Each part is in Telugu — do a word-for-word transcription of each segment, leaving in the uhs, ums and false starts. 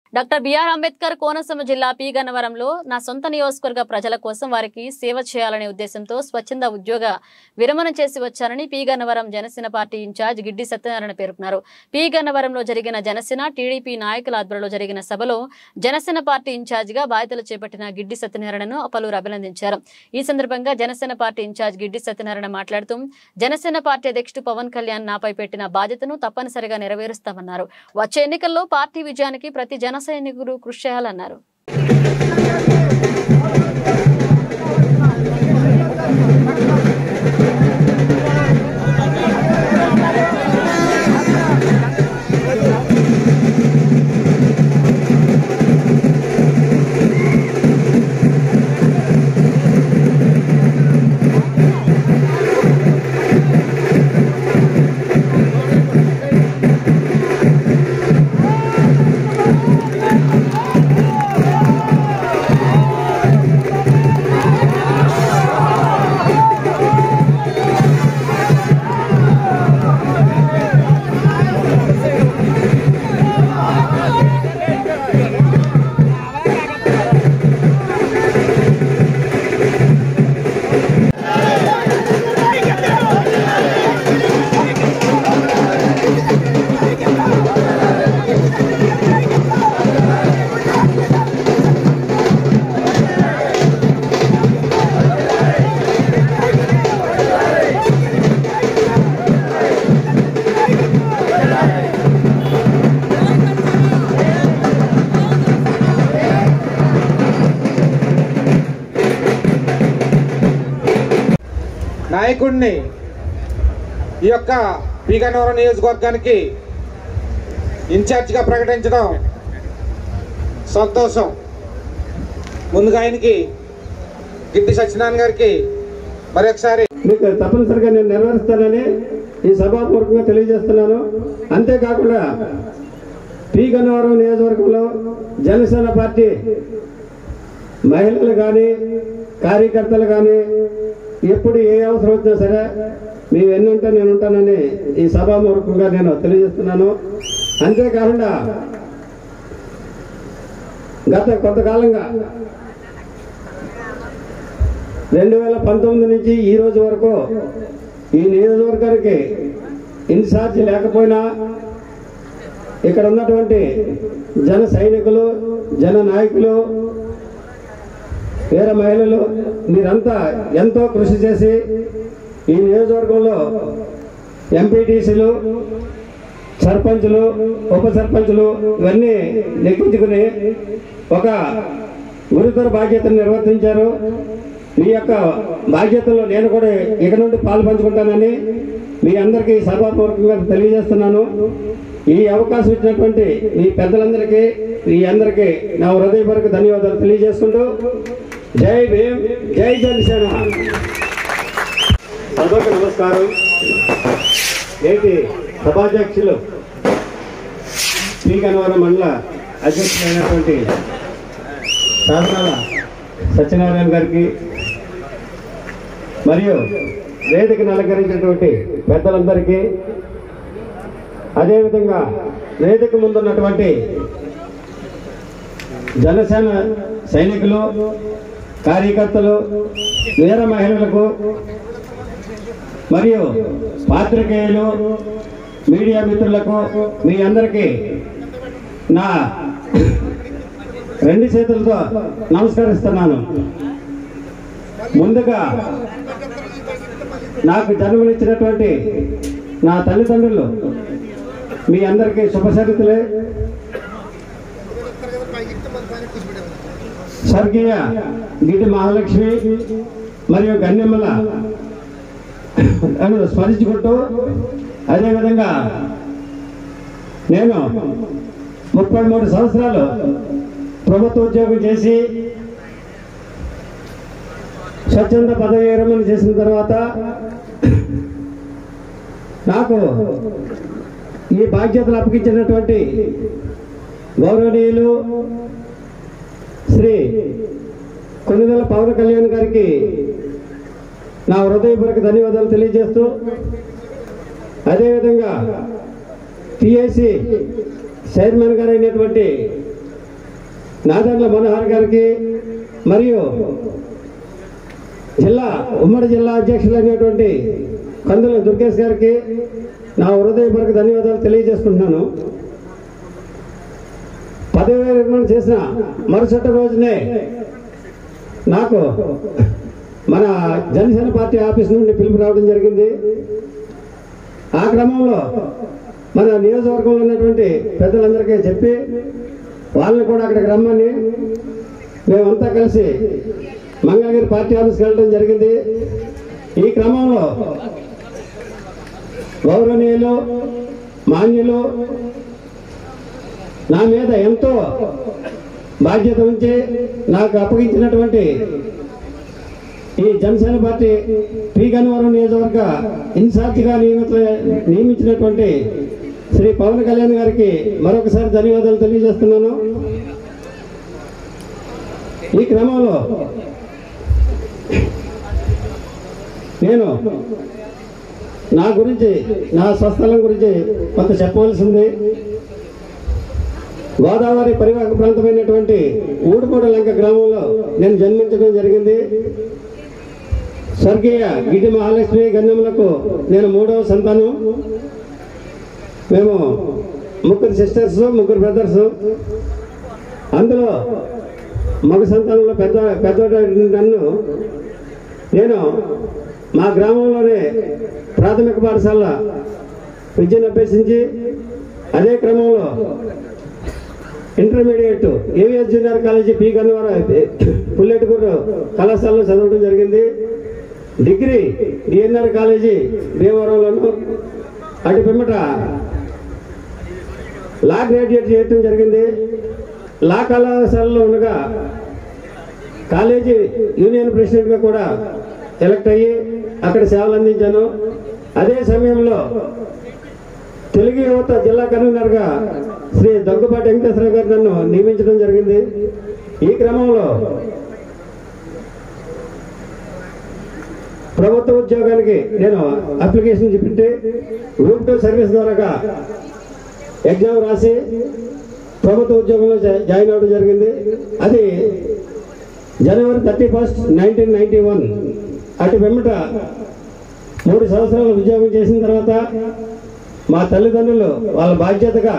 డాక్టర్ బిఆర్ అంబేద్కర్ కోనసీమ జిల్లా పి గన్నవరంలో నా సొంత నియోజకవర్గ ప్రజల కోసం వారికి సేవ చేయాలనే ఉద్దేశంతో స్వచ్ఛంద ఉద్యోగ విరమణ చేసి వచ్చారని P Gannavaram Janasena party incharge Giddi Satyanarayana పేర్కొన్నారు. పి గన్నవరంలో జరిగిన జనసేన టీడీపీ నాయకుల ఆధ్వర్యంలో జరిగిన సభలో జనసేన పార్టీ ఇన్ఛార్జిగా బాధ్యతలు చేపట్టిన గిడ్డి సత్యనారాయణను పలువురు అభినందించారు. ఈ సందర్భంగా జనసేన పార్టీ ఇన్ఛార్జ్ గిడ్డి సత్యనారాయణ మాట్లాడుతూ జనసేన పార్టీ అధ్యక్షుడు పవన్ కళ్యాణ్ నాపై పెట్టిన బాధ్యతను తప్పనిసరిగా నెరవేరుస్తామన్నారు. వచ్చే ఎన్నికల్లో పార్టీ విజయానికి ప్రతి జన సైనికులు కృషి చేయాలన్నారు. నాయకుడిని ఈ యొక్క పి గన్నవరం నియోజకవర్గానికి ఇన్ఛార్జిగా ప్రకటించడం సంతోషం. ముందుగా ఆయనకి గిడ్డి సత్యనారాయణ గారికి మరొకసారి మీకు తప్పనిసరిగా నేను నెరవేరుస్తానని ఈ సభాపూర్వకంగా తెలియజేస్తున్నాను. అంతేకాకుండా పి గన్నవరం నియోజకవర్గంలో జనసేన పార్టీ మహిళలు కానీ కార్యకర్తలు కానీ ఎప్పుడు ఏ అవసరం వచ్చినా సరే మేము ఎన్ని ఉంటే నేను ఉంటానని ఈ సభాపూర్వకంగా నేను తెలియజేస్తున్నాను. అంతేకాకుండా గత కొంతకాలంగా రెండు వేల పంతొమ్మిది నుంచి ఈ రోజు వరకు ఈ నియోజకవర్గానికి ఇన్ఛార్జ్ లేకపోయినా ఇక్కడ ఉన్నటువంటి జన సైనికులు, జన నాయకులు, వేరే మహిళలు మీరంతా ఎంతో కృషి చేసి ఈ నియోజకవర్గంలో ఎంపీటీసీలు, సర్పంచులు, ఉప సర్పంచులు ఇవన్నీ లెక్కించుకుని ఒక గురుతర బాధ్యతను నిర్వర్తించారు. మీ యొక్క బాధ్యతలో నేను కూడా ఇక నుండి పాలు పంచుకుంటానని మీ అందరికీ సభాపూర్వకంగా తెలియజేస్తున్నాను. ఈ అవకాశం ఇచ్చినటువంటి ఈ పెద్దలందరికీ ఈ అందరికీ నా హృదయపూర్వక ధన్యవాదాలు తెలియజేసుకుంటూ జై భీమ్, జై జనసేన. సభకు నమస్కారం. నేటి సభాధ్యక్షులు పి గన్నవరం మండల అధ్యక్షులైనటువంటి సాధనాల సత్యనారాయణ గారికి మరియు వేదికను అలంకరించినటువంటి పెద్దలందరికీ, అదేవిధంగా వేదిక ముందున్నటువంటి జనసేన సైనికులు, కార్యకర్తలు, వీర మహిళలకు మరియు పాత్రికేయులు, మీడియా మిత్రులకు మీ అందరికీ నా రెండు చేతులతో నమస్కరిస్తున్నాను. ముందుగా నాకు జన్మనిచ్చినటువంటి నా తల్లిదండ్రులు మీ అందరికీ శుభసరితులే. స్వర్గీయ గిడ్డి మహాలక్ష్మి మరియు గన్నెమ్మల అని స్మరించుకుంటూ, అదేవిధంగా నేను ముప్పై మూడు సంవత్సరాలు ప్రభుత్వ ఉద్యోగం చేసి స్వచ్ఛంద పదవి విరమణ చేసిన తర్వాత నాకు ఈ బాధ్యతలు అప్పగించినటువంటి గౌరవనీయులు శ్రీ కొన్నిదెల పవన్ కళ్యాణ్ గారికి నా హృదయపూర్వక ధన్యవాదాలు తెలియజేస్తూ, అదేవిధంగా టిఐసి చైర్మన్ గారు అయినటువంటి నాదెండ్ల మనోహర్ గారికి మరియు జిల్లా ఉమ్మడి జిల్లా అధ్యక్షులైనటువంటి కందుల దుర్గేష్ గారికి నా హృదయపూర్వక ధన్యవాదాలు తెలియజేసుకుంటున్నాను. పదవి విరమణ చేసిన మరుసటి రోజునే నాకు మన జనసేన పార్టీ ఆఫీస్ నుండి పిలుపు రావడం జరిగింది. ఆ క్రమంలో మన నియోజకవర్గంలో ఉన్నటువంటి పెద్దలందరికీ చెప్పి వాళ్ళని కూడా అక్కడికి రమ్మని మేమంతా కలిసి మంగళగిరి పార్టీ ఆఫీస్కి వెళ్ళడం జరిగింది. ఈ క్రమంలో గౌరవనీయులు మాన్యులు నా మీద ఎంతో బాధ్యత ఉంచి నాకు అప్పగించినటువంటి ఈ జనసేన పార్టీ పి గన్నవరం నియోజకవర్గ ఇన్ఛార్జిగా నియమిత నియమించినటువంటి శ్రీ పవన్ కళ్యాణ్ గారికి మరొకసారి ధన్యవాదాలు తెలియజేస్తున్నాను. ఈ క్రమంలో నేను నా గురించి నా స్వస్థలం గురించి కొంత చెప్పవలసింది. గోదావరి పరివాహక ప్రాంతమైనటువంటి ఊడుకోట లంక గ్రామంలో నేను జన్మించడం జరిగింది. స్వర్గీయ గిడ్డి మహాలక్ష్మి గన్నెములకు నేను మూడవ సంతానం. మేము ముగ్గురు సిస్టర్స్, ముగ్గురు బ్రదర్స్. అందులో మగ సంతానంలో పెద్ద పెద్ద నన్ను నేను మా గ్రామంలోనే ప్రాథమిక పాఠశాల విద్యను అభ్యసించి అదే క్రమంలో intermediate AVS junior college P Gannavaram Pulletooru కళాశాలలో చదవడం జరిగింది. డిగ్రీ డిఎన్ఆర్ కాలేజీ భీమవరంలోను, అటు పిమ్మట లా గ్రాడ్యుయేట్ చేయడం జరిగింది. లా కళాశాలలో ఉండగా కాలేజీ యూనియన్ ప్రెసిడెంట్గా కూడా ఎలక్ట్ అయ్యి అక్కడ సేవలు అందించాను. అదే సమయంలో తెలుగు యువత జిల్లా కన్వీనర్గా శ్రీ దగ్గుబాటి వెంకటేశ్వర గారు నన్ను నియమించడం జరిగింది. ఈ క్రమంలో ప్రభుత్వ ఉద్యోగానికి నేను అప్లికేషన్ పెట్టి గ్రూప్ టూ సర్వీస్ ద్వారా ఎగ్జామ్ రాసి ప్రభుత్వ ఉద్యోగంలో జాయిన్ అవ్వడం జరిగింది. అది జనవరి thirty first nineteen ninety one అటు వెంబట మూడు సంవత్సరాలు ఉద్యోగం చేసిన తర్వాత మా తల్లిదండ్రులు వాళ్ళ బాధ్యతగా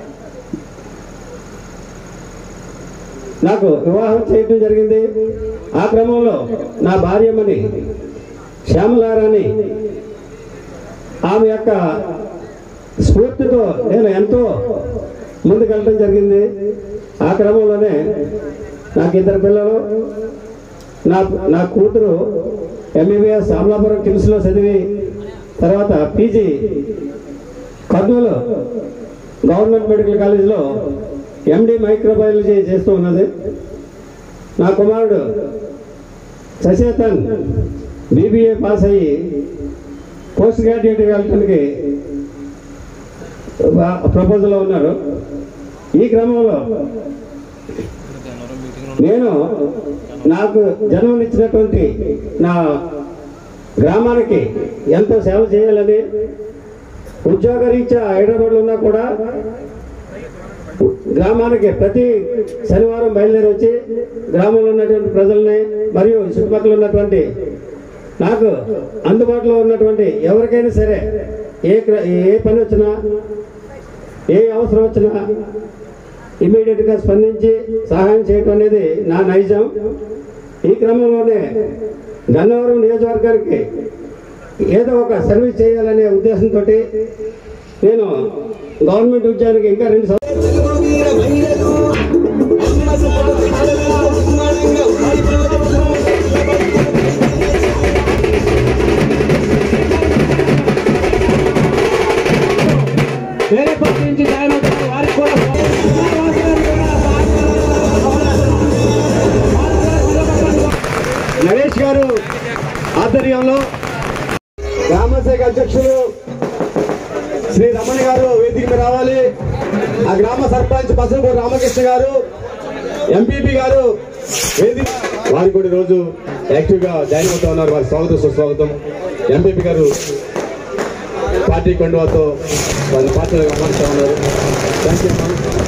నాకు వివాహం చేయడం జరిగింది. ఆ క్రమంలో నా భార్యమని శ్యామలారాణి ఆమె యొక్క స్ఫూర్తితో నేను ఎంతో ముందుకెళ్ళడం జరిగింది. ఆ క్రమంలోనే నాకు ఇద్దరు పిల్లలు. నా నా కూతురు ఎంబీబీఎస్ అమలాపురం కిమ్స్లో చదివి తర్వాత పీజీ కర్నూలు గవర్నమెంట్ మెడికల్ కాలేజీలో ఎండి మైక్రోబయాలజీ చేస్తూ ఉన్నది. నా కుమారుడు సచేతన్ బీబీఏ పాస్ అయ్యి పోస్ట్ గ్రాడ్యుయేట్ వెళ్ళడానికి ప్రపోజల్లో ఉన్నారు. ఈ క్రమంలో నేను నాకు జన్మనిచ్చినటువంటి నా గ్రామానికి ఎంతో సేవ చేయాలని ఉద్యోగరీత్యా హైదరాబాద్లో ఉన్నా కూడా గ్రామానికి ప్రతి శనివారం బయలుదేరి వచ్చి గ్రామంలో ఉన్నటువంటి ప్రజల్ని మరియు చుట్టుపక్కల ఉన్నటువంటి నాకు అందుబాటులో ఉన్నటువంటి ఎవరికైనా సరే ఏ ఏ పని వచ్చినా ఏ అవసరం వచ్చినా ఇమీడియట్గా స్పందించి సహాయం చేయటం అనేది నా నైజం. ఈ క్రమంలోనే గన్నవరం నియోజకవర్గానికి ఏదో ఒక సర్వీస్ చేయాలనే ఉద్దేశంతో నేను గవర్నమెంట్ ఉద్యోగానికి ఇంకా రెండు వేరే పార్టీ నుంచి జాయిన్ అవుతారు. వారికి కూడా నరేష్ గారు ఆధ్వర్యంలో గ్రామశాఖ అధ్యక్షులు శ్రీ రమణ గారు వేదిక మీద రావాలి. ఆ గ్రామ సర్పంచ్ పసలపూడి రామకృష్ణ గారు, ఎంపీపీ గారు వేదిక వారు కూడా రోజు యాక్టివ్ గా జాయిన్ అవుతా ఉన్నారు. వారి స్వాగతం సుస్వాగతం. ఎంపీపీ గారు పార్టీ కండువాతో వారి పార్టీలో గమనిస్తూ ఉన్నారు. Thank you.